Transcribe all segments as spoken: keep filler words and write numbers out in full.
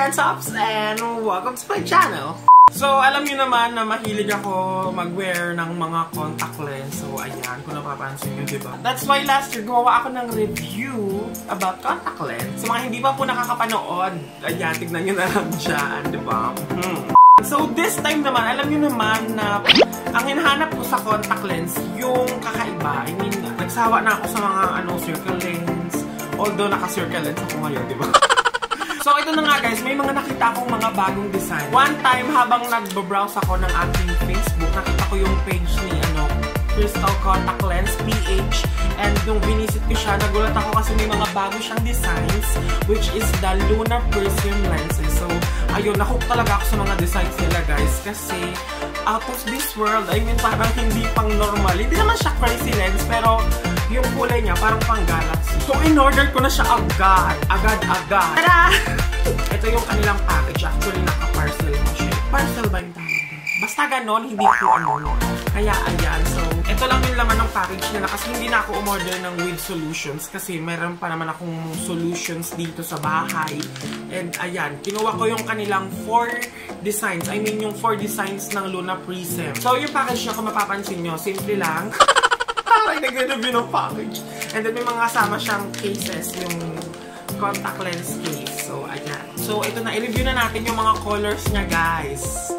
What's up, and welcome to my channel. So, alam niyo naman na mahilig ako mag-wear ng mga contact lens. So, ayan, kung napapansin niyo, diba? That's why last year, gumawa ako ng review about contact lens. So, mga hindi pa po nakakapanood, ayan, tignan niyo na lang dyan, diba? Hmm. So, this time naman, alam niyo naman na ang hinahanap ko sa contact lens, yung kakaiba. I mean, nagsawa na ako sa mga ano, circle lens. Although, naka-circle lens ako ngayon, diba? So, ito na nga guys, may mga nakita akong mga bagong design. One time, habang nagbabrowse ako ng aking Facebook, nakita ko yung page ni ano, Crystal Contact Lens, P H. And nung binisit ko siya, nagulat ako kasi may mga bago siyang designs, which is the Lunar Prism lenses. So, ayun, nahook talaga ako sa mga designs nila guys, kasi out of this world, I mean, parang hindi pang normal. Hindi naman siya crazy lens, pero yung kulay niya parang pang galaxy. So, in-order ko na siya agad. Agad-agad. Tada! Ito yung kanilang package. Actually, naka-parcel mo siya. Parcel ba yung tawag doon? Basta ganon, hindi ko ano. Kaya, ayan. So, ito lang yung laman ng package nila kasi hindi na ako umorder ng with solutions kasi meron pa naman akong solutions dito sa bahay. And, ayan. Kinuha ko yung kanilang four designs. I mean, yung four designs ng Lunar Prism. So, yung package niya, kung mapapansin nyo, simple lang. Parang nag-review ng package. And then may mga kasama siyang cases, yung contact lens case. So, ayan. So, ito na. I-review na natin yung mga colors niya, guys.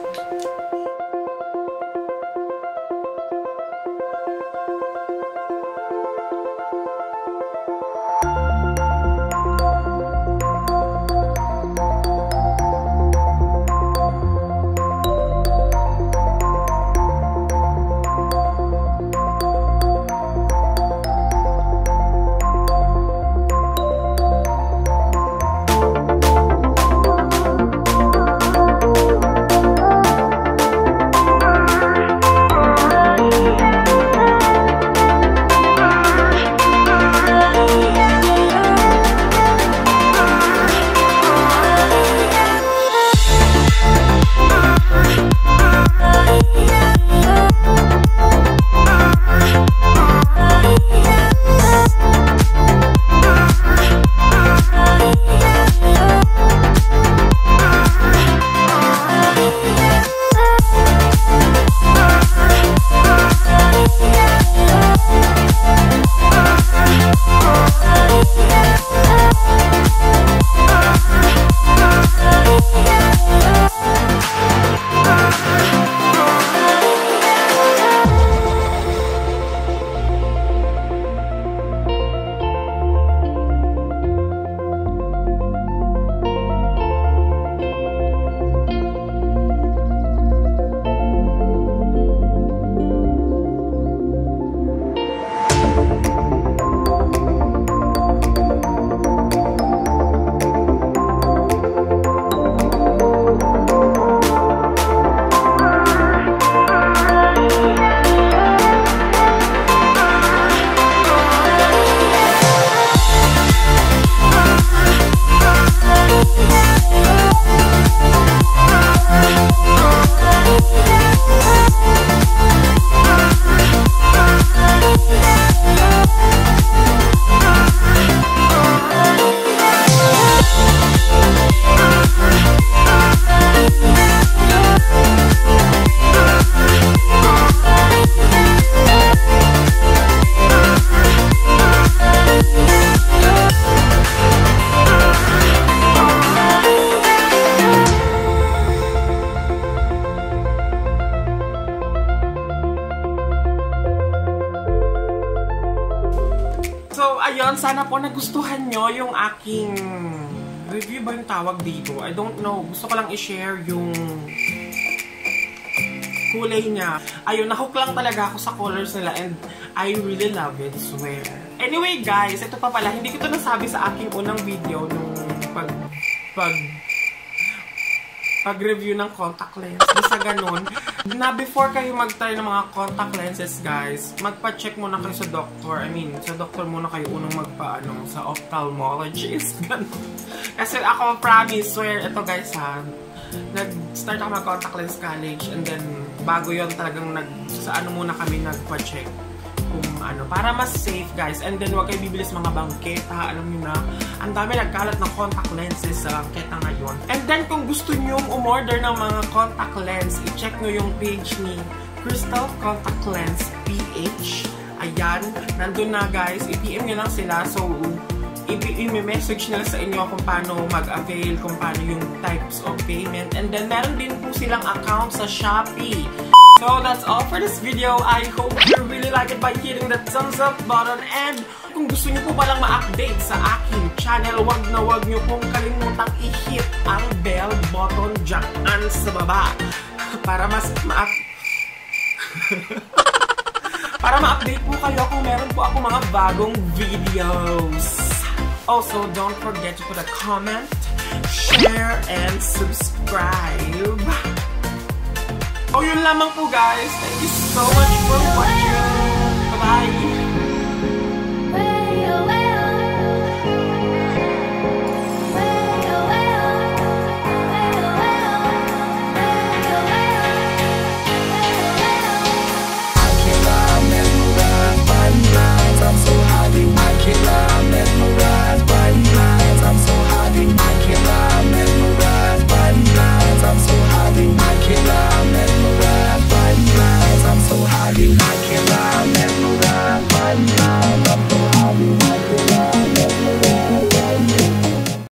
Ayun, sana po nagustuhan nyo yung aking review ba yung tawag dito? I don't know. Gusto ko lang i-share yung kulay niya. Ayun, nahook lang talaga ako sa colors nila and I really love it, swear. Anyway guys, ito pa pala, hindi ko ito nasabi sa aking unang video nung pag pag pag-review ng contact lens. Basta ganun. Na before kayo mag-try ng mga contact lenses, guys, magpa-check muna kayo sa doctor. I mean, sa doctor muna kayo unang magpa-ano, sa ophthalmologist. Ganun. Kasi ako, promise, swear, ito guys ha, nag-start ako mag-contact lens college and then bago yon talagang nag, sa ano muna kami nagpa-check. kung ano, para mas safe guys. And then huwag kayo bibili sa mga bangketa, alam niyo na, ang dami nagkalat ng contact lenses sa bangketa ngayon. And then kung gusto niyo umorder ng mga contact lens, i-check nyo yung page ni Crystal Contact Lens P H. Ayan, nandun na guys, i-P M nyo lang sila. So, i-message nila sa inyo kung paano mag-avail, kung paano yung types of payment. And then, meron din po silang account sa Shopee. So, that's all for this video. I hope you really like it by hitting the thumbs up button. And kung gusto nyo po palang ma-update sa aking channel, wag na wag nyo pong kalimutang i-hit ang bell button dyan sa baba. Para mas ma- para ma-update po kayo kung meron po ako mga bagong videos. Also, don't forget to put a comment, share, and subscribe. Oh, yun lamang po guys. Thank you so much for watching. Bye-bye.